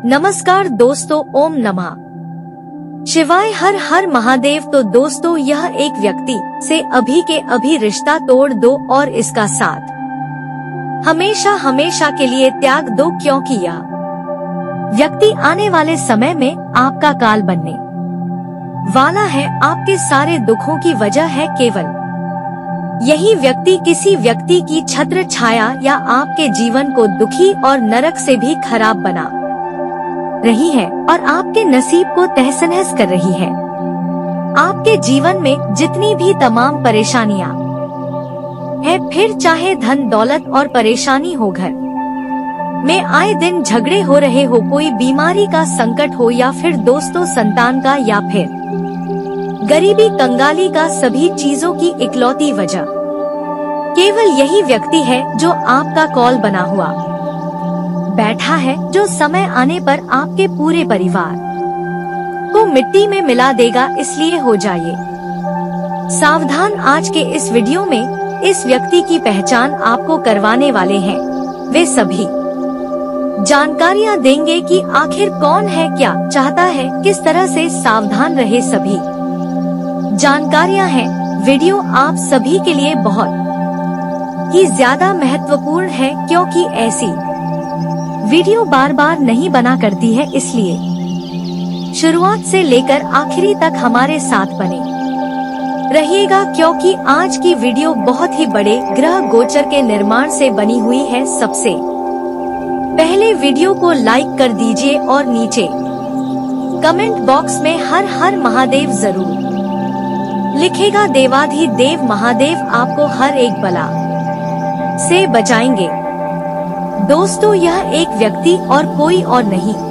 नमस्कार दोस्तों, ओम नमः शिवाय, हर हर महादेव। तो दोस्तों, यह एक व्यक्ति से अभी के अभी रिश्ता तोड़ दो और इसका साथ हमेशा हमेशा के लिए त्याग दो, क्योंकि यह व्यक्ति आने वाले समय में आपका काल बनने वाला है। आपके सारे दुखों की वजह है केवल यही व्यक्ति किसी व्यक्ति की छत्र छाया या आपके जीवन को दुखी और नरक से भी खराब बना रही है और आपके नसीब को तहस नहस कर रही है। आपके जीवन में जितनी भी तमाम परेशानियां है, फिर चाहे धन दौलत और परेशानी हो, घर में आए दिन झगड़े हो रहे हो, कोई बीमारी का संकट हो या फिर दोस्तों संतान का या फिर गरीबी कंगाली का, सभी चीजों की इकलौती वजह केवल यही व्यक्ति है जो आपका कॉल बना हुआ बैठा है, जो समय आने पर आपके पूरे परिवार को मिट्टी में मिला देगा। इसलिए हो जाइए सावधान। आज के इस वीडियो में इस व्यक्ति की पहचान आपको करवाने वाले हैं। वे सभी जानकारियां देंगे कि आखिर कौन है, क्या चाहता है, किस तरह से सावधान रहे। सभी जानकारियां हैं। वीडियो आप सभी के लिए बहुत ही ज्यादा महत्वपूर्ण है, क्योंकि ऐसी वीडियो बार बार नहीं बना करती है। इसलिए शुरुआत से लेकर आखिरी तक हमारे साथ बने रहिएगा, क्योंकि आज की वीडियो बहुत ही बड़े ग्रह गोचर के निर्माण से बनी हुई है। सबसे पहले वीडियो को लाइक कर दीजिए और नीचे कमेंट बॉक्स में हर हर महादेव जरूर लिखेगा। देवाधिदेव महादेव आपको हर एक बला से बचाएंगे। दोस्तों, यह एक व्यक्ति और कोई और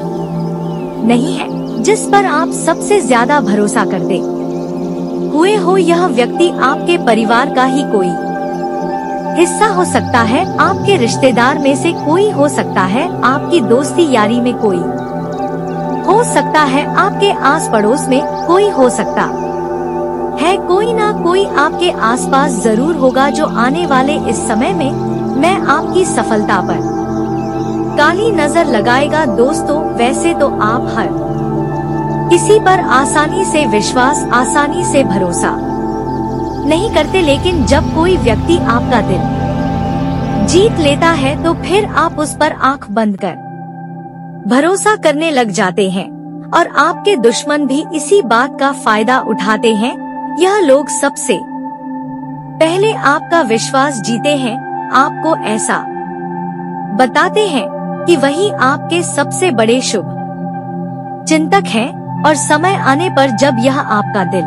नहीं है जिस पर आप सबसे ज्यादा भरोसा करते हुए हो। यह व्यक्ति आपके परिवार का ही कोई हिस्सा हो सकता है, आपके रिश्तेदार में से कोई हो सकता है, आपकी दोस्ती यारी में कोई हो सकता है, आपके आस पड़ोस में कोई हो सकता है। कोई ना कोई आपके आसपास जरूर होगा जो आने वाले इस समय में मैं आपकी सफलता पर काली नजर लगाएगा। दोस्तों, वैसे तो आप हर किसी पर आसानी से विश्वास, आसानी से भरोसा नहीं करते, लेकिन जब कोई व्यक्ति आपका दिल जीत लेता है तो फिर आप उस पर आंख बंद कर भरोसा करने लग जाते हैं और आपके दुश्मन भी इसी बात का फायदा उठाते हैं। यह लोग सबसे पहले आपका विश्वास जीते हैं, आपको ऐसा बताते हैं कि वही आपके सबसे बड़े शुभ चिंतक हैं, और समय आने पर जब यह आपका दिल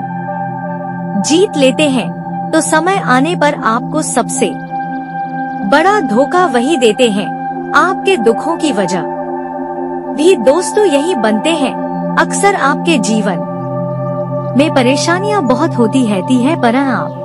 जीत लेते हैं तो समय आने पर आपको सबसे बड़ा धोखा वही देते हैं। आपके दुखों की वजह भी दोस्तों यही बनते हैं। अक्सर आपके जीवन में परेशानियां बहुत होती रहती है, पर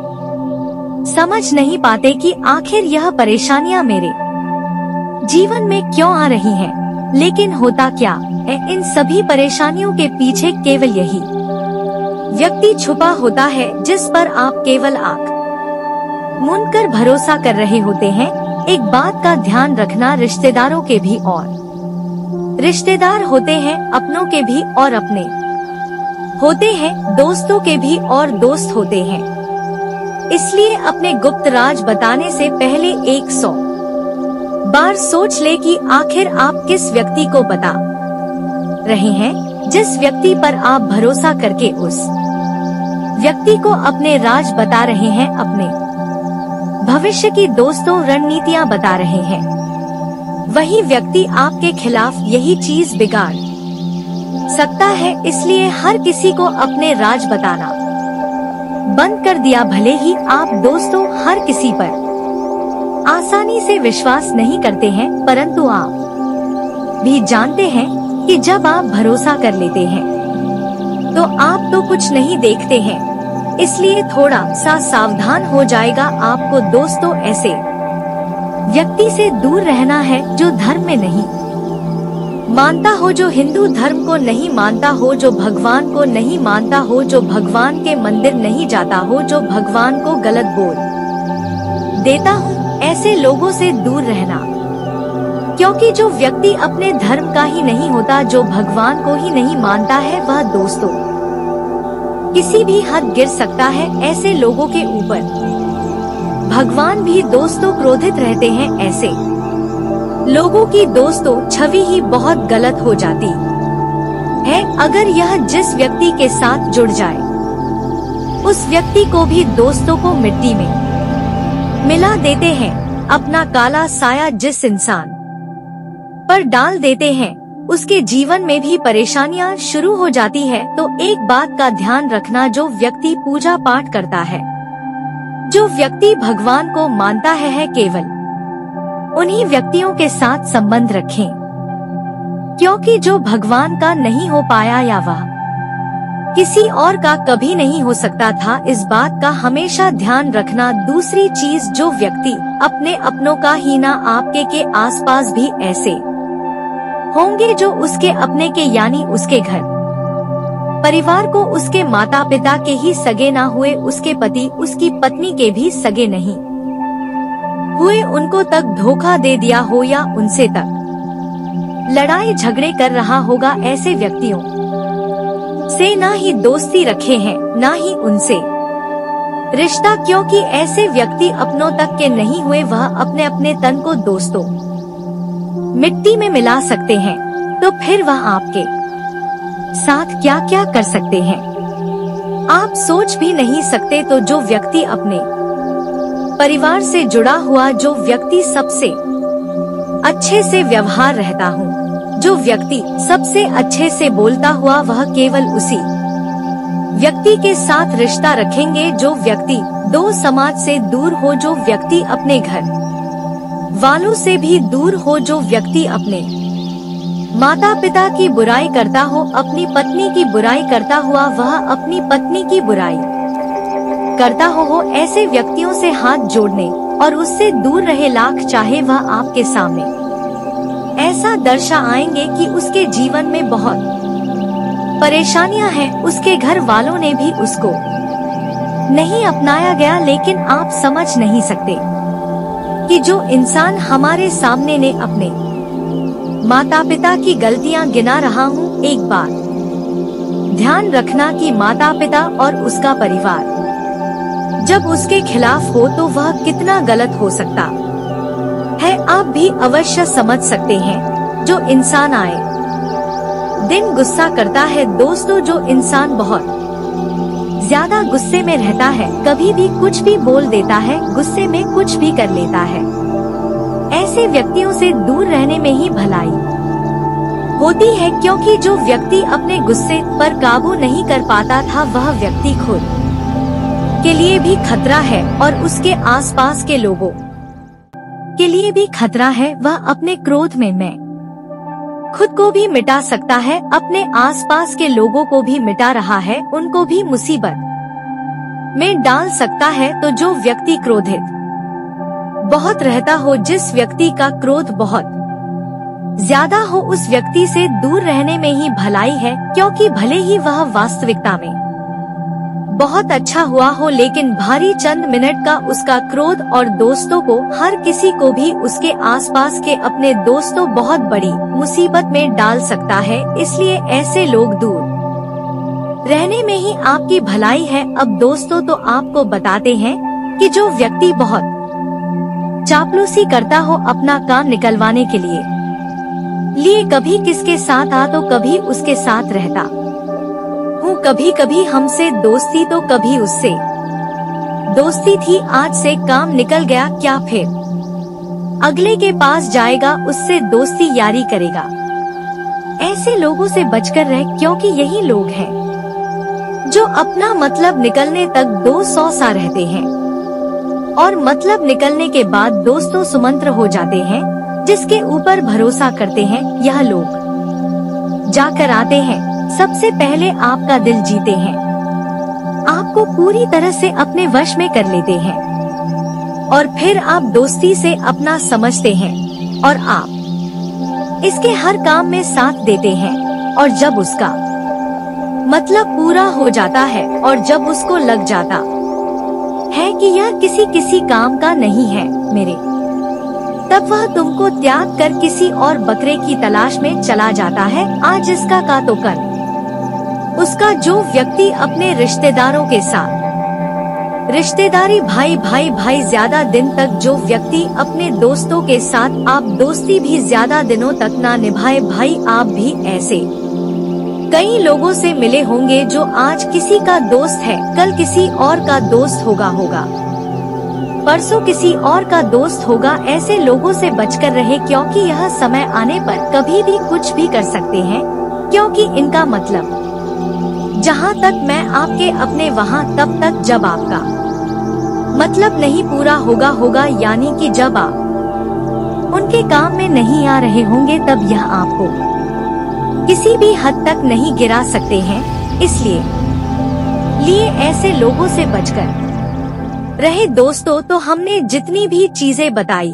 आप समझ नहीं पाते कि आखिर यह परेशानियां मेरे जीवन में क्यों आ रही हैं। लेकिन होता क्या है, इन सभी परेशानियों के पीछे केवल यही व्यक्ति छुपा होता है जिस पर आप केवल आंख मूंद कर भरोसा कर रहे होते हैं। एक बात का ध्यान रखना, रिश्तेदारों के भी और रिश्तेदार होते हैं, अपनों के भी और अपने होते हैं, दोस्तों के भी और दोस्त होते हैं। इसलिए अपने गुप्त राज बताने से पहले 100 बार सोच ले कि आखिर आप किस व्यक्ति को बता रहे हैं। जिस व्यक्ति पर आप भरोसा करके उस व्यक्ति को अपने राज बता रहे हैं, अपने भविष्य की दोस्तों रणनीतियां बता रहे हैं, वही व्यक्ति आपके खिलाफ यही चीज बिगाड़ सकता है। इसलिए हर किसी को अपने राज बताना बंद कर दिया। भले ही आप दोस्तों हर किसी पर आसानी से विश्वास नहीं करते हैं, परंतु आप भी जानते हैं कि जब आप भरोसा कर लेते हैं तो आप तो कुछ नहीं देखते हैं। इसलिए थोड़ा सा सावधान हो जाएगा आपको। दोस्तों, ऐसे व्यक्ति से दूर रहना है जो धर्म में नहीं मानता हो, जो हिंदू धर्म को नहीं मानता हो, जो भगवान को नहीं मानता हो, जो भगवान के मंदिर नहीं जाता हो, जो भगवान को गलत बोल देता हो। ऐसे लोगों से दूर रहना, क्योंकि जो व्यक्ति अपने धर्म का ही नहीं होता, जो भगवान को ही नहीं मानता है, वह दोस्तों किसी भी हद गिर सकता है। ऐसे लोगों के ऊपर भगवान भी दोस्तों क्रोधित रहते हैं। ऐसे लोगों की दोस्तों छवि ही बहुत गलत हो जाती है। अगर यह जिस व्यक्ति के साथ जुड़ जाए, उस व्यक्ति को भी दोस्तों को मिट्टी में मिला देते हैं। अपना काला साया जिस इंसान पर डाल देते हैं, उसके जीवन में भी परेशानियां शुरू हो जाती है। तो एक बात का ध्यान रखना, जो व्यक्ति पूजा पाठ करता है, जो व्यक्ति भगवान को मानता है, केवल उन्हीं व्यक्तियों के साथ संबंध रखें, क्योंकि जो भगवान का नहीं हो पाया या वह किसी और का कभी नहीं हो सकता था, इस बात का हमेशा ध्यान रखना। दूसरी चीज, जो व्यक्ति अपने अपनों का ही ना, आपके के आसपास भी ऐसे होंगे जो उसके अपने के यानी उसके घर परिवार को, उसके माता पिता के ही सगे ना हुए, उसके पति उसकी पत्नी के भी सगे नहीं हुए, उनको तक धोखा दे दिया हो या उनसे तक लड़ाई झगड़े कर रहा होगा। ऐसे व्यक्तियों से ना ही दोस्ती रखे हैं, ना ही उनसे रिश्ता, क्योंकि ऐसे व्यक्ति अपनों तक के नहीं हुए, वह अपने अपने तन को दोस्तों मिट्टी में मिला सकते हैं। तो फिर वह आपके साथ क्या क्या कर सकते हैं, आप सोच भी नहीं सकते। तो जो व्यक्ति अपने परिवार से जुड़ा हुआ, जो व्यक्ति सबसे अच्छे से व्यवहार रहता हूँ, जो व्यक्ति सबसे अच्छे से बोलता हुआ, वह केवल उसी व्यक्ति के साथ रिश्ता रखेंगे। जो व्यक्ति दो समाज से दूर हो, जो व्यक्ति अपने घर वालों से भी दूर हो, जो व्यक्ति अपने माता पिता की बुराई करता हो, अपनी पत्नी की बुराई करता हुआ वह अपनी पत्नी की बुराई करता हो, ऐसे व्यक्तियों से हाथ जोड़ने और उससे दूर रहे। लाख चाहे वह आपके सामने ऐसा दर्शा आएंगे कि उसके जीवन में बहुत परेशानियां हैं, उसके घर वालों ने भी उसको नहीं अपनाया गया, लेकिन आप समझ नहीं सकते कि जो इंसान हमारे सामने ने अपने माता पिता की गलतियां गिना रहा हूँ। एक बात ध्यान रखना कि माता पिता और उसका परिवार जब उसके खिलाफ हो तो वह कितना गलत हो सकता है, आप भी अवश्य समझ सकते हैं। जो इंसान आए दिन गुस्सा करता है, दोस्तों जो इंसान बहुत ज्यादा गुस्से में रहता है, कभी भी कुछ भी बोल देता है, गुस्से में कुछ भी कर लेता है, ऐसे व्यक्तियों से दूर रहने में ही भलाई होती है। क्योंकि जो व्यक्ति अपने गुस्से पर काबू नहीं कर पाता था, वह व्यक्ति खुद के लिए भी खतरा है और उसके आसपास के लोगों के लिए भी खतरा है। वह अपने क्रोध में मैं खुद को भी मिटा सकता है, अपने आसपास के लोगों को भी मिटा रहा है, उनको भी मुसीबत में डाल सकता है। तो जो व्यक्ति क्रोधित बहुत रहता हो, जिस व्यक्ति का क्रोध बहुत ज्यादा हो, उस व्यक्ति से दूर रहने में ही भलाई है। क्योंकि भले ही वह वास्तविकता में बहुत अच्छा हुआ हो, लेकिन भारी चंद मिनट का उसका क्रोध और दोस्तों को, हर किसी को भी, उसके आसपास के अपने दोस्तों बहुत बड़ी मुसीबत में डाल सकता है। इसलिए ऐसे लोग दूर रहने में ही आपकी भलाई है। अब दोस्तों तो आपको बताते हैं कि जो व्यक्ति बहुत चापलूसी करता हो अपना काम निकलवाने के लिए कभी किसके साथ आ तो कभी उसके साथ रहता हूँ, कभी कभी हमसे दोस्ती तो कभी उससे दोस्ती थी, आज से काम निकल गया, क्या फिर अगले के पास जाएगा, उससे दोस्ती यारी करेगा। ऐसे लोगों से बचकर रह, क्योंकि यही लोग हैं जो अपना मतलब निकलने तक 200 सा रहते हैं और मतलब निकलने के बाद दोस्तों सुमंत्र हो जाते हैं, जिसके ऊपर भरोसा करते हैं। यह लोग जाकर आते हैं, सबसे पहले आपका दिल जीते हैं, आपको पूरी तरह से अपने वश में कर लेते हैं और फिर आप दोस्ती से अपना समझते हैं और आप इसके हर काम में साथ देते हैं। और जब उसका मतलब पूरा हो जाता है और जब उसको लग जाता है कि यह किसी काम का नहीं है, मेरे तब वह तुमको त्याग कर किसी और बकरे की तलाश में चला जाता है। आज इसका का तो कल उसका। जो व्यक्ति अपने रिश्तेदारों के साथ रिश्तेदारी भाई भाई भाई ज्यादा दिन तक, जो व्यक्ति अपने दोस्तों के साथ आप दोस्ती भी ज्यादा दिनों तक ना निभाए भाई, आप भी ऐसे कई लोगों से मिले होंगे जो आज किसी का दोस्त है, कल किसी और का दोस्त होगा, परसों किसी और का दोस्त होगा। ऐसे लोगों से बचकर रहे, क्योंकि यह समय आने पर कभी भी कुछ भी कर सकते हैं, क्योंकि इनका मतलब जहाँ तक मैं आपके अपने वहाँ तब तक जब आपका मतलब नहीं पूरा होगा, यानी कि जब आप उनके काम में नहीं आ रहे होंगे तब यह आपको किसी भी हद तक नहीं गिरा सकते हैं। इसलिए ऐसे लोगों से बचकर रहे दोस्तों। तो हमने जितनी भी चीजें बताई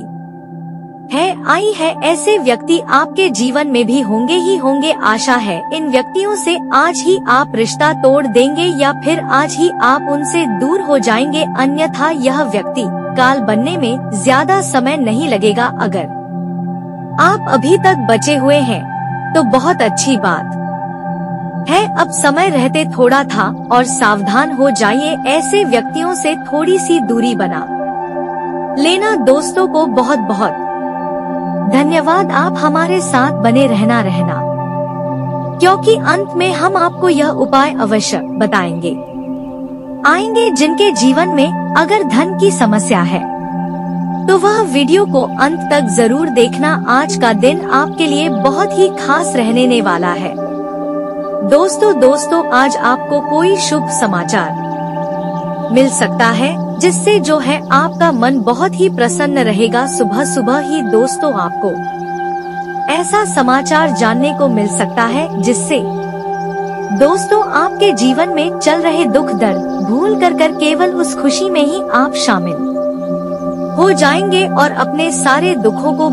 आई है, ऐसे व्यक्ति आपके जीवन में भी होंगे ही होंगे। आशा है इन व्यक्तियों से आज ही आप रिश्ता तोड़ देंगे या फिर आज ही आप उनसे दूर हो जाएंगे, अन्यथा यह व्यक्ति काल बनने में ज्यादा समय नहीं लगेगा। अगर आप अभी तक बचे हुए हैं तो बहुत अच्छी बात है। अब समय रहते थोड़ा था और सावधान हो जाइए, ऐसे व्यक्तियों से थोड़ी सी दूरी बना लेना। दोस्तों को बहुत बहुत धन्यवाद, आप हमारे साथ बने रहना, क्योंकि अंत में हम आपको यह उपाय अवश्य बताएंगे आएंगे जिनके जीवन में अगर धन की समस्या है तो वह वीडियो को अंत तक जरूर देखना। आज का दिन आपके लिए बहुत ही खास रहने वाला है। दोस्तों आज आपको कोई शुभ समाचार मिल सकता है, जिससे जो है आपका मन बहुत ही प्रसन्न रहेगा। सुबह ही दोस्तों आपको ऐसा समाचार जानने को मिल सकता है जिससे दोस्तों आपके जीवन में चल रहे दुख दर्द भूल कर केवल उस खुशी में ही आप शामिल हो जाएंगे और अपने सारे दुखों को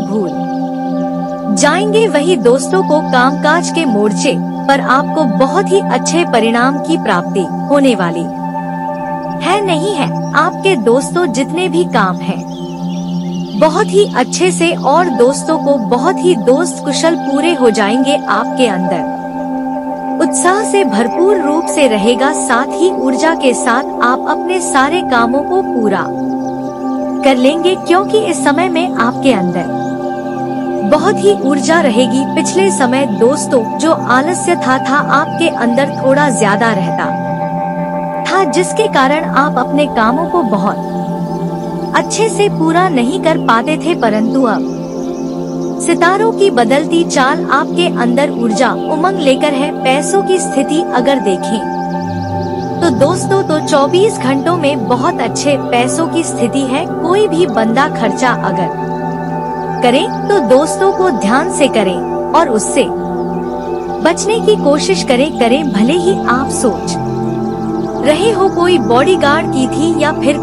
भूल जाएंगे। वही दोस्तों को कामकाज के मोर्चे पर आपको बहुत ही अच्छे परिणाम की प्राप्ति होने वाली है, नहीं है। आपके दोस्तों जितने भी काम हैं बहुत ही अच्छे से और दोस्तों को बहुत ही दोस्त कुशल पूरे हो जाएंगे। आपके अंदर उत्साह से भरपूर रूप से रहेगा, साथ ही ऊर्जा के साथ आप अपने सारे कामों को पूरा कर लेंगे, क्योंकि इस समय में आपके अंदर बहुत ही ऊर्जा रहेगी। पिछले समय दोस्तों जो आलस्य था आपके अंदर थोड़ा ज्यादा रहता था, जिसके कारण आप अपने कामों को बहुत अच्छे से पूरा नहीं कर पाते थे, परंतु अब सितारों की बदलती चाल आपके अंदर ऊर्जा उमंग लेकर है। पैसों की स्थिति अगर देखें तो दोस्तों 24 घंटों में बहुत अच्छे पैसों की स्थिति है। कोई भी बंदा खर्चा अगर करें तो दोस्तों को ध्यान से करें और उससे बचने की कोशिश करें। भले ही आप सोच रहे हो कोई बॉडीगार्ड की थी या फिर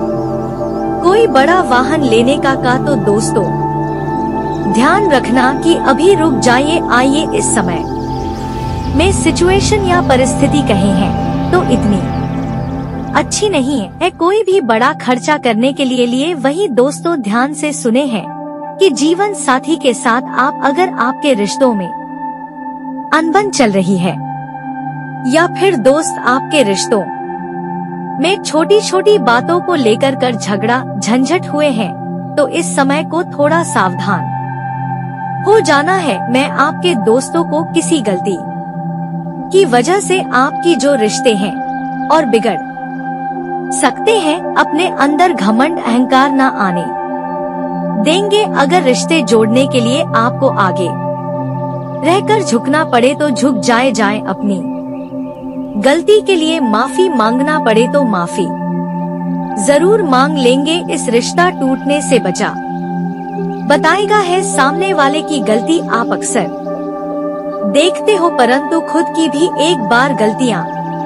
कोई बड़ा वाहन लेने का तो दोस्तों ध्यान रखना कि अभी रुक जाइए। आइए इस समय में सिचुएशन या परिस्थिति कहे हैं तो इतनी अच्छी नहीं है कोई भी बड़ा खर्चा करने के लिए। वही दोस्तों ध्यान से सुने हैं कि जीवन साथी के साथ आप अगर आपके रिश्तों में अनबन चल रही है या फिर दोस्त आपके रिश्तों में छोटी छोटी बातों को लेकर झगड़ा झंझट हुए हैं, तो इस समय को थोड़ा सावधान हो जाना है। मैं आपके दोस्तों को किसी गलती की वजह से आपकी जो रिश्ते हैं और बिगड़ सकते हैं, अपने अंदर घमंड अहंकार न आने देंगे। अगर रिश्ते जोड़ने के लिए आपको आगे रहकर झुकना पड़े तो झुक जाए, अपनी गलती के लिए माफी मांगना पड़े तो माफी जरूर मांग लेंगे। इस रिश्ता टूटने से बचा बताएगा है सामने वाले की गलती आप अक्सर देखते हो, परंतु खुद की भी एक बार गलतियां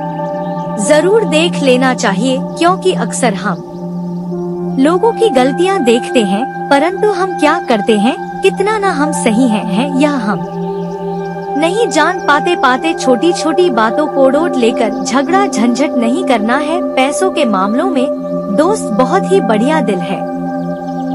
जरूर देख लेना चाहिए, क्योंकि अक्सर हम लोगों की गलतियां देखते हैं परंतु हम क्या करते हैं, कितना ना हम सही हैं यह हम नहीं जान पाते। छोटी छोटी बातों को डोट लेकर झगड़ा झंझट नहीं करना है। पैसों के मामलों में दोस्त बहुत ही बढ़िया दिल है,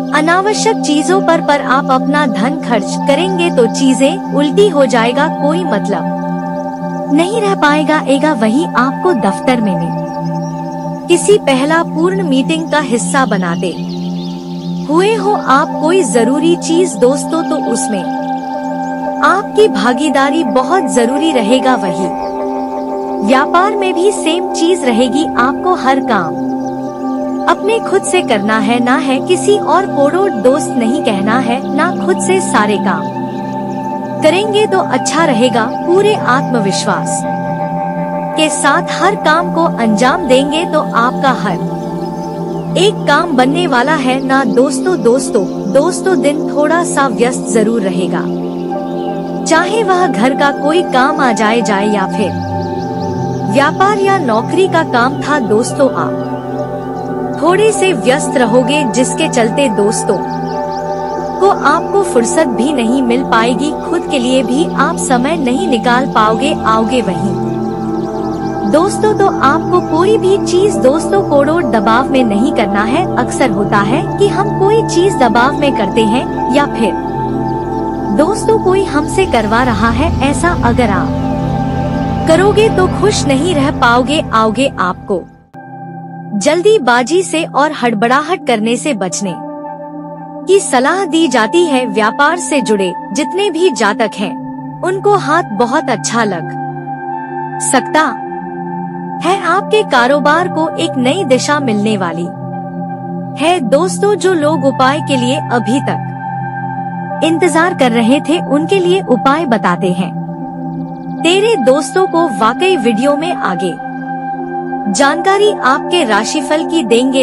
अनावश्यक चीजों पर आप अपना धन खर्च करेंगे तो चीजें उल्टी हो जाएगा, कोई मतलब नहीं रह पाएगा। वही आपको दफ्तर में किसी पहला पूर्ण मीटिंग का हिस्सा बनाते हुए हो आप कोई जरूरी चीज दोस्तों, तो उसमें आपकी भागीदारी बहुत जरूरी रहेगा। वही व्यापार में भी सेम चीज रहेगी, आपको हर काम अपने खुद से करना है, ना है किसी और को दोस्त नहीं कहना है, ना खुद से सारे काम करेंगे तो अच्छा रहेगा। पूरे आत्मविश्वास के साथ हर काम को अंजाम देंगे तो आपका हर एक काम बनने वाला है ना दोस्तों दिन थोड़ा सा व्यस्त जरूर रहेगा, चाहे वह घर का कोई काम आ जाए या फिर व्यापार या नौकरी का काम था दोस्तों, आप थोड़े से व्यस्त रहोगे, जिसके चलते दोस्तों को आपको फुर्सत भी नहीं मिल पाएगी, खुद के लिए भी आप समय नहीं निकाल पाओगे। आओगे वहीं दोस्तों तो आपको कोई भी चीज दोस्तों को दबाव में नहीं करना है। अक्सर होता है कि हम कोई चीज दबाव में करते हैं या फिर दोस्तों कोई हमसे करवा रहा है, ऐसा अगर आप करोगे तो खुश नहीं रह पाओगे। आओगे आपको जल्दीबाजी से और हड़बड़ाहट करने से बचने की सलाह दी जाती है। व्यापार से जुड़े जितने भी जातक हैं, उनको हाथ बहुत अच्छा लग सकता है। आपके कारोबार को एक नई दिशा मिलने वाली है दोस्तों। जो लोग उपाय के लिए अभी तक इंतजार कर रहे थे, उनके लिए उपाय बताते हैं तेरे दोस्तों को। वाकई वीडियो में आगे जानकारी आपके राशिफल की देंगे।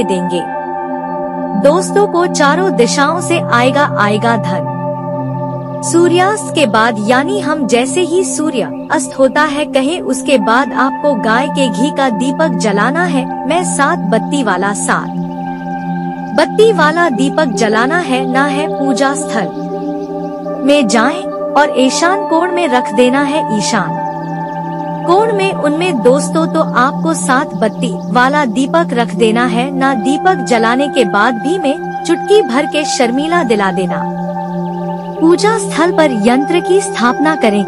दोस्तों को चारों दिशाओं से आएगा धन। सूर्यास्त के बाद यानी हम जैसे ही सूर्य अस्त होता है, कहे उसके बाद आपको गाय के घी का दीपक जलाना है। मैं 7 बत्ती वाला दीपक जलाना है, ना है पूजा स्थल में जाएं और ईशान कोण में रख देना है। ईशान कोण में उनमें दोस्तों तो आपको 7 बत्ती वाला दीपक रख देना है, ना दीपक जलाने के बाद भी में चुटकी भर के शर्मिला दिला देना। पूजा स्थल पर यंत्र की स्थापना करें।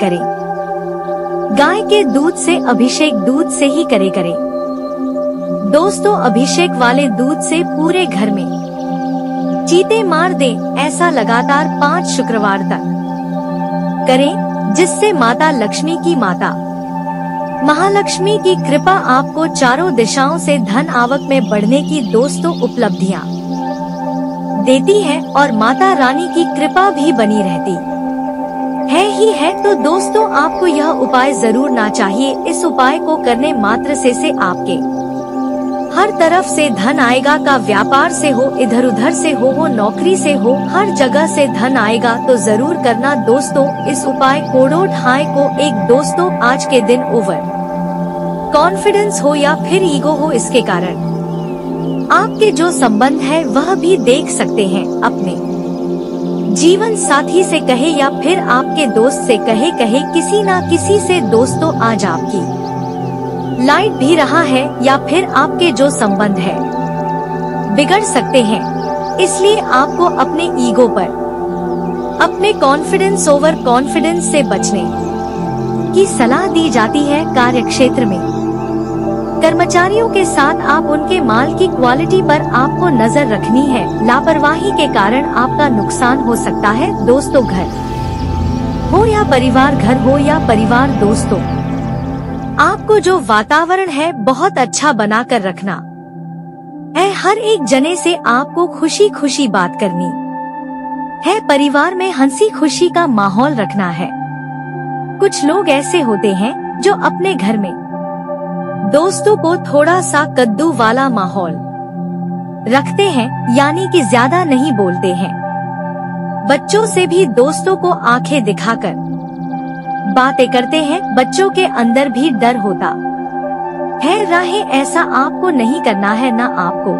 गाय के दूध से अभिषेक दूध से ही करें। दोस्तों अभिषेक वाले दूध से पूरे घर में चीते मार दें। ऐसा लगातार 5 शुक्रवार तक करें, जिससे माता लक्ष्मी की माता महालक्ष्मी की कृपा आपको चारों दिशाओं से धन आवक में बढ़ने की दोस्तों उपलब्धियां देती है और माता रानी की कृपा भी बनी रहती है। तो दोस्तों आपको यह उपाय जरूर ना चाहिए। इस उपाय को करने मात्र से आपके हर तरफ से धन आएगा। का व्यापार से हो, इधर उधर से हो, नौकरी से हो, हर जगह से धन आएगा। तो जरूर करना दोस्तों इस उपाय हाई को। एक दोस्तों आज के दिन ओवर कॉन्फिडेंस हो या फिर ईगो हो, इसके कारण आपके जो संबंध है वह भी देख सकते हैं। अपने जीवन साथी से कहे या फिर आपके दोस्त से कहे किसी ना किसी से दोस्तों आज आपकी लाइट भी रहा है या फिर आपके जो संबंध है बिगड़ सकते हैं। इसलिए आपको अपने ईगो पर, अपने कॉन्फिडेंस ओवर कॉन्फिडेंस से बचने की सलाह दी जाती है। कार्यक्षेत्र में कर्मचारियों के साथ आप उनके माल की क्वालिटी पर आपको नजर रखनी है। लापरवाही के कारण आपका नुकसान हो सकता है। दोस्तों घर हो या परिवार, घर हो या परिवार, दोस्तों आपको जो वातावरण है बहुत अच्छा बना कर रखना है। हर एक जने से आपको खुशी बात करनी है। परिवार में हंसी खुशी का माहौल रखना है। कुछ लोग ऐसे होते हैं जो अपने घर में दोस्तों को थोड़ा सा कद्दू वाला माहौल रखते हैं, यानी कि ज्यादा नहीं बोलते हैं। बच्चों से भी दोस्तों को आंखें दिखाकर बातें करते हैं। बच्चों के अंदर भी डर होता है राहे, ऐसा आपको नहीं करना है। ना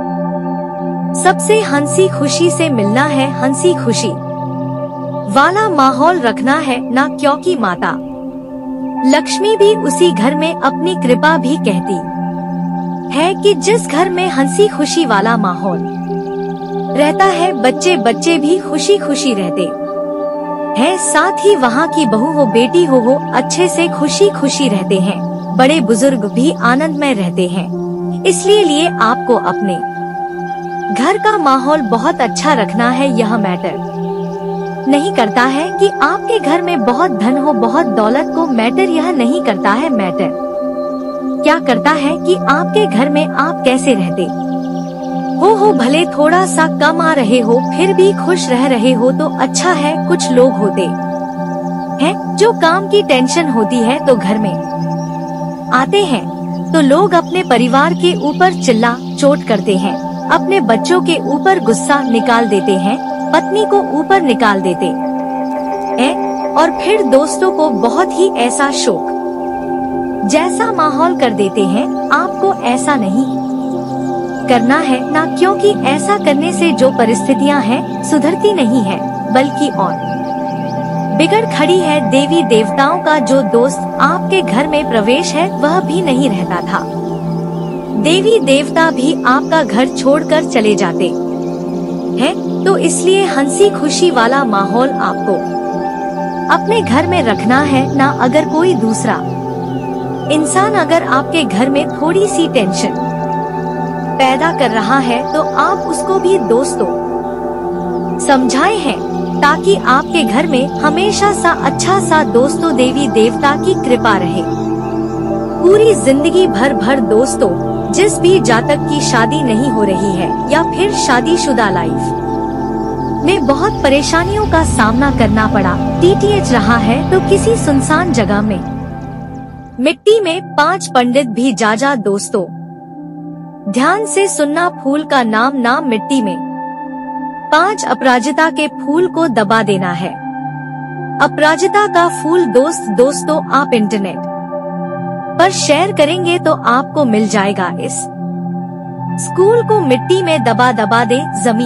आपको सबसे हंसी खुशी से मिलना है, हंसी खुशी वाला माहौल रखना है ना, क्योंकि माता लक्ष्मी भी उसी घर में अपनी कृपा भी कहती है कि जिस घर में हंसी खुशी वाला माहौल रहता है, बच्चे बच्चे भी खुशी खुशी रहते हैं, साथ ही वहाँ की बहू हो बेटी हो अच्छे से खुशी खुशी रहते हैं, बड़े बुजुर्ग भी आनंदमय रहते हैं। इसलिए आपको अपने घर का माहौल बहुत अच्छा रखना है। यह मैटर नहीं करता है कि आपके घर में बहुत धन हो, बहुत दौलत को मैटर यह नहीं करता है। मैटर क्या करता है कि आपके घर में आप कैसे रहते हो। भले थोड़ा सा कम आ रहे हो फिर भी खुश रह रहे हो तो अच्छा है। कुछ लोग होते हैं जो काम की टेंशन होती है तो घर में आते हैं तो लोग अपने परिवार के ऊपर चिल्ला चोट करते हैं, अपने बच्चों के ऊपर गुस्सा निकाल देते हैं, पत्नी को ऊपर निकाल देते हैं और फिर दोस्तों को बहुत ही ऐसा शोक जैसा माहौल कर देते हैं। आपको ऐसा नहीं करना है ना, क्योंकि ऐसा करने से जो परिस्थितियां हैं सुधरती नहीं है बल्कि और बिगड़ खड़ी है। देवी देवताओं का जो दोस्त आपके घर में प्रवेश है वह भी नहीं रहता था। देवी देवता भी आपका घर छोड़कर चले जाते हैं, तो इसलिए हंसी खुशी वाला माहौल आपको अपने घर में रखना है ना। अगर कोई दूसरा इंसान अगर आपके घर में थोड़ी सी टेंशन पैदा कर रहा है तो आप उसको भी दोस्तों समझाए हैं, ताकि आपके घर में हमेशा सा अच्छा सा दोस्तों देवी देवता की कृपा रहे पूरी जिंदगी भर दोस्तों। जिस भी जातक की शादी नहीं हो रही है या फिर शादीशुदा लाइफ में बहुत परेशानियों का सामना करना पड़ा, टीटीएच रहा है तो किसी सुनसान जगह में मिट्टी में 5 पंडित भी जा दोस्तों ध्यान से सुनना। फूल का नाम मिट्टी में 5 अपराजिता के फूल को दबा देना है। अपराजिता का फूल दोस्तों आप इंटरनेट पर शेयर करेंगे तो आपको मिल जाएगा। इस स्कूल को मिट्टी में दबा दे।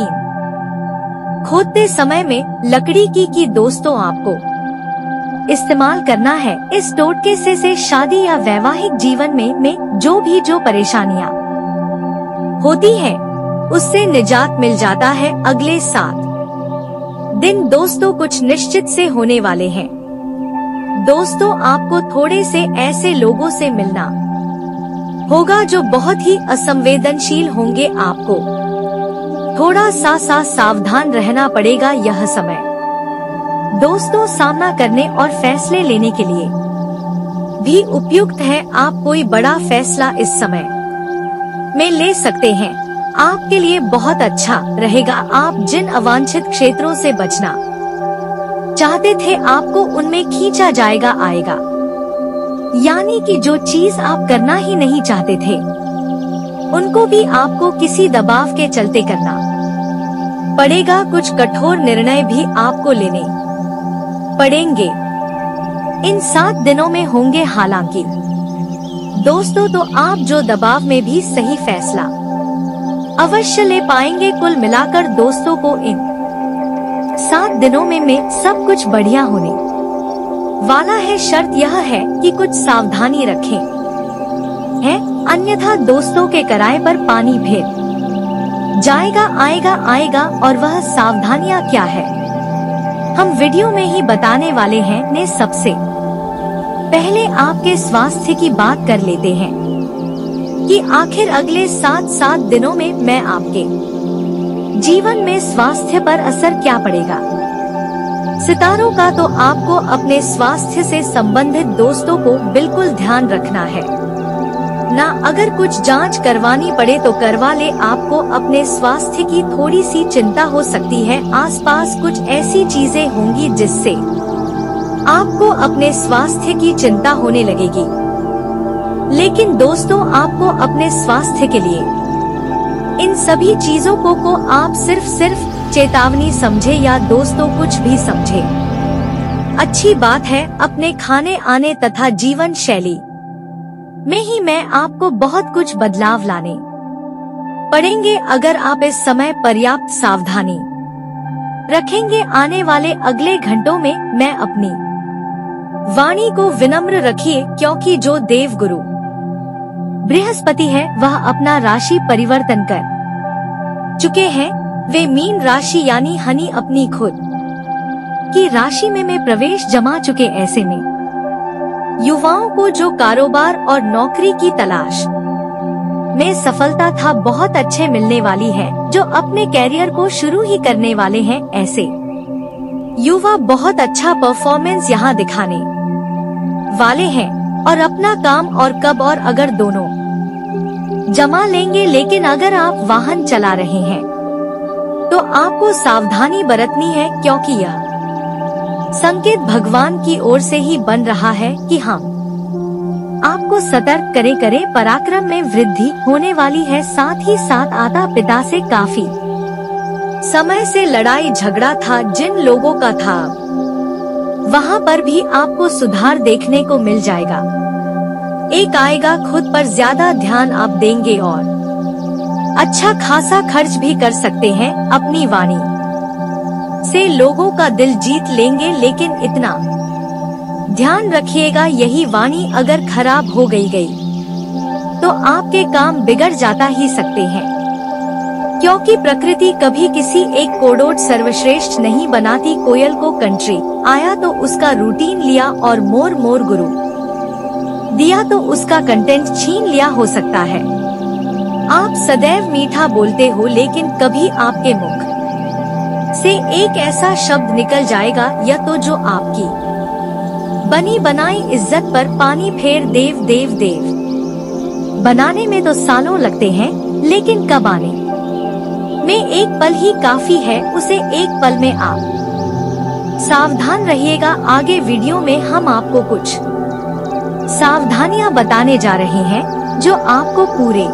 जमीन खोदते समय में लकड़ी की दोस्तों आपको इस्तेमाल करना है। इस टोटके से शादी या वैवाहिक जीवन में जो परेशानियां होती हैं उससे निजात मिल जाता है। अगले 7 दिन दोस्तों कुछ निश्चित से होने वाले हैं। दोस्तों आपको थोड़े से ऐसे लोगों से मिलना होगा जो बहुत ही असंवेदनशील होंगे। आपको थोड़ा सा सावधान रहना पड़ेगा। यह समय दोस्तों सामना करने और फैसले लेने के लिए भी उपयुक्त है। आप कोई बड़ा फैसला इस समय में ले सकते हैं, आपके लिए बहुत अच्छा रहेगा। आप जिन अवांछित क्षेत्रों से बचना चाहते थे आपको उनमें खींचा आएगा, यानी कि जो चीज आप करना ही नहीं चाहते थे उनको भी आपको किसी दबाव के चलते करना पड़ेगा। कुछ कठोर निर्णय भी आपको लेने पड़ेंगे इन 7 दिनों में होंगे। हालांकि दोस्तों तो आप जो दबाव में भी सही फैसला अवश्य ले पाएंगे। कुल मिलाकर दोस्तों को इन 7 दिनों में सब कुछ बढ़िया होने वाला है। शर्त यह है कि कुछ सावधानी रखें है, अन्यथा दोस्तों के किराए पर पानी फेर आएगा। और वह सावधानियां क्या है हम वीडियो में ही बताने वाले हैं। ने सबसे पहले आपके स्वास्थ्य की बात कर लेते हैं कि आखिर अगले 7 दिनों में मैं आपके जीवन में स्वास्थ्य पर असर क्या पड़ेगा। सितारों का तो आपको अपने स्वास्थ्य से संबंधित दोस्तों को बिल्कुल ध्यान रखना है ना। अगर कुछ जांच करवानी पड़े तो करवा ले। आपको अपने स्वास्थ्य की थोड़ी सी चिंता हो सकती है। आसपास कुछ ऐसी चीजें होंगी जिससे आपको अपने स्वास्थ्य की चिंता होने लगेगी, लेकिन दोस्तों आपको अपने स्वास्थ्य के लिए इन सभी चीजों को आप सिर्फ चेतावनी समझे या दोस्तों कुछ भी समझे अच्छी बात है। अपने खाने आने तथा जीवन शैली में ही मैं आपको बहुत कुछ बदलाव लाने पड़ेंगे। अगर आप इस समय पर्याप्त सावधानी रखेंगे, आने वाले अगले घंटों में मैं अपनी वाणी को विनम्र रखिए, क्योंकि जो देव गुरु बृहस्पति है वह अपना राशि परिवर्तन कर चुके हैं। वे मीन राशि यानी हनी अपनी खुद की राशि में प्रवेश जमा चुके। ऐसे में युवाओं को जो कारोबार और नौकरी की तलाश में सफलता था बहुत अच्छे मिलने वाली है, जो अपने कैरियर को शुरू ही करने वाले हैं, ऐसे युवा बहुत अच्छा परफॉर्मेंस यहाँ दिखाने वाले हैं और अपना काम और कब और अगर दोनों जमा लेंगे। लेकिन अगर आप वाहन चला रहे हैं तो आपको सावधानी बरतनी है, क्योंकि यह संकेत भगवान की ओर से ही बन रहा है कि हम आपको सतर्क करे पराक्रम में वृद्धि होने वाली है। साथ ही साथ माता पिता से काफी समय से लड़ाई झगड़ा था जिन लोगों का था, वहां पर भी आपको सुधार देखने को मिल जाएगा। एक आएगा, खुद पर ज्यादा ध्यान आप देंगे और अच्छा खासा खर्च भी कर सकते हैं। अपनी वाणी से लोगों का दिल जीत लेंगे, लेकिन इतना ध्यान रखिएगा, यही वाणी अगर खराब हो गई तो आपके काम बिगड़ जाता ही सकते हैं, क्योंकि प्रकृति कभी किसी एक कोडोट सर्वश्रेष्ठ नहीं बनाती। कोयल को कंट्री आया तो उसका रूटीन लिया और मोर गुरु दिया तो उसका कंटेंट छीन लिया हो सकता है। आप सदैव मीठा बोलते हो, लेकिन कभी आपके मुख से एक ऐसा शब्द निकल जाएगा या तो जो आपकी बनी बनाई इज्जत पर पानी फेर देव। बनाने में तो सालों लगते हैं, लेकिन कब आने में एक पल ही काफी है, उसे एक पल में आप सावधान रहिएगा। आगे वीडियो में हम आपको कुछ सावधानियां बताने जा रहे हैं जो आपको पूरे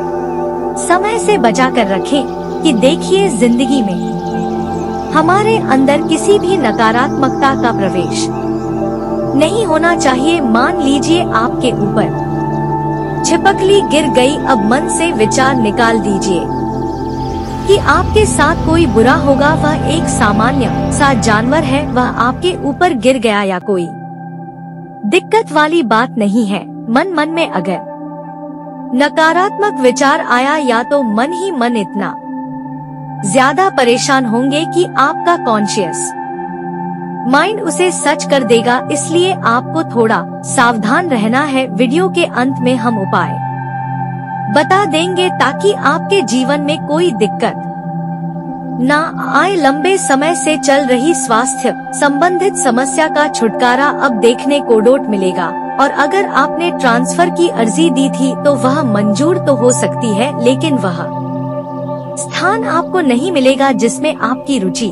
समय से बचा कर रखें कि देखिए, जिंदगी में हमारे अंदर किसी भी नकारात्मकता का प्रवेश नहीं होना चाहिए। मान लीजिए आपके ऊपर छिपकली गिर गई, अब मन से विचार निकाल दीजिए कि आपके साथ कोई बुरा होगा। वह एक सामान्य सा जानवर है, वह आपके ऊपर गिर गया या कोई दिक्कत वाली बात नहीं है। मन में अगर नकारात्मक विचार आया या तो मन ही मन इतना ज्यादा परेशान होंगे कि आपका कॉन्शियस माइंड उसे सच कर देगा। इसलिए आपको थोड़ा सावधान रहना है। वीडियो के अंत में हम उपाय बता देंगे ताकि आपके जीवन में कोई दिक्कत ना आए। लंबे समय से चल रही स्वास्थ्य संबंधित समस्या का छुटकारा अब देखने को डोट मिलेगा, और अगर आपने ट्रांसफर की अर्जी दी थी तो वह मंजूर तो हो सकती है, लेकिन वह स्थान आपको नहीं मिलेगा जिसमें आपकी रुचि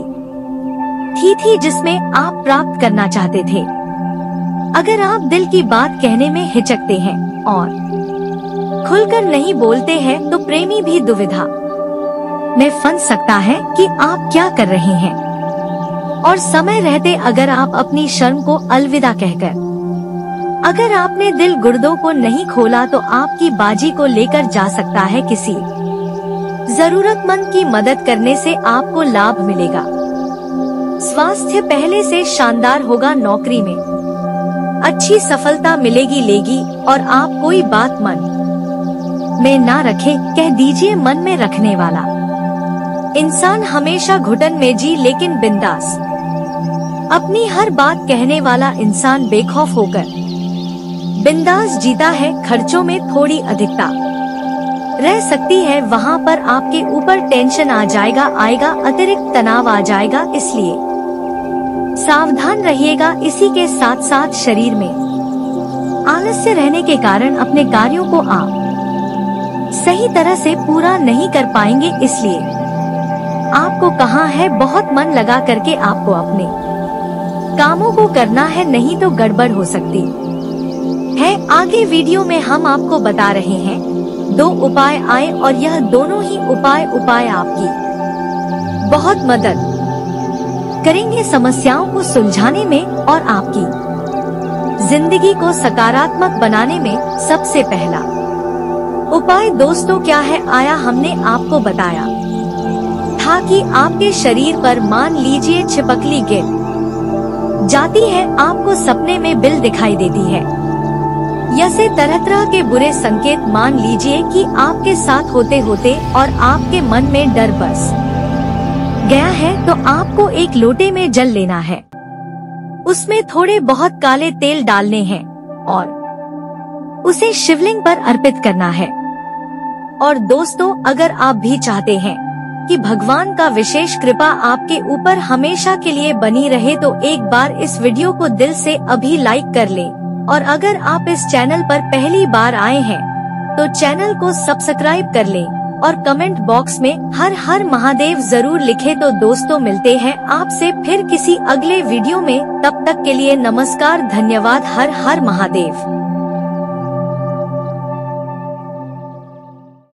थी जिसमें आप प्राप्त करना चाहते थे। अगर आप दिल की बात कहने में हिचकते हैं और खुलकर नहीं बोलते हैं तो प्रेमी भी दुविधा में फंस सकता है कि आप क्या कर रहे हैं, और समय रहते अगर आप अपनी शर्म को अलविदा कहकर अगर आपने दिल गुर्दों को नहीं खोला तो आपकी बाजी को लेकर जा सकता है। किसी जरूरतमंद की मदद करने से आपको लाभ मिलेगा। स्वास्थ्य पहले से शानदार होगा। नौकरी में अच्छी सफलता मिलेगी और आप कोई बात मन में ना रखें, कह दीजिए। मन में रखने वाला इंसान हमेशा घुटन में जी, लेकिन बिंदास अपनी हर बात कहने वाला इंसान बेखौफ होकर बिंदास जीता है। खर्चों में थोड़ी अधिकता रह सकती है, वहाँ पर आपके ऊपर टेंशन आएगा, अतिरिक्त तनाव आ जाएगा, इसलिए सावधान रहिएगा। इसी के साथ साथ शरीर में आलस्य रहने के कारण अपने कार्यों को आप सही तरह से पूरा नहीं कर पाएंगे। इसलिए आपको कहाँ है बहुत मन लगा करके आपको अपने कामों को करना है, नहीं तो गड़बड़ हो सकती है। आगे वीडियो में हम आपको बता रहे हैं 2 उपाय आए, और यह दोनों ही उपाय आपकी बहुत मदद करेंगे समस्याओं को सुलझाने में और आपकी जिंदगी को सकारात्मक बनाने में। सबसे पहला उपाय दोस्तों क्या है, आया हमने आपको बताया था कि आपके शरीर पर मान लीजिए छिपकली गिर जाती है, आपको सपने में बिल दिखाई देती है, ऐसे तरह के बुरे संकेत मान लीजिए कि आपके साथ होते और आपके मन में डर बस गया है तो आपको एक लोटे में जल लेना है। उसमें थोड़े बहुत काले तेल डालने हैं और उसे शिवलिंग पर अर्पित करना है। और दोस्तों, अगर आप भी चाहते हैं कि भगवान का विशेष कृपा आपके ऊपर हमेशा के लिए बनी रहे तो एक बार इस वीडियो को दिल से अभी लाइक कर लें। और अगर आप इस चैनल पर पहली बार आए हैं तो चैनल को सब्सक्राइब कर लें और कमेंट बॉक्स में हर हर महादेव जरूर लिखें। तो दोस्तों, मिलते हैं आपसे फिर किसी अगले वीडियो में। तब तक के लिए नमस्कार, धन्यवाद, हर हर महादेव।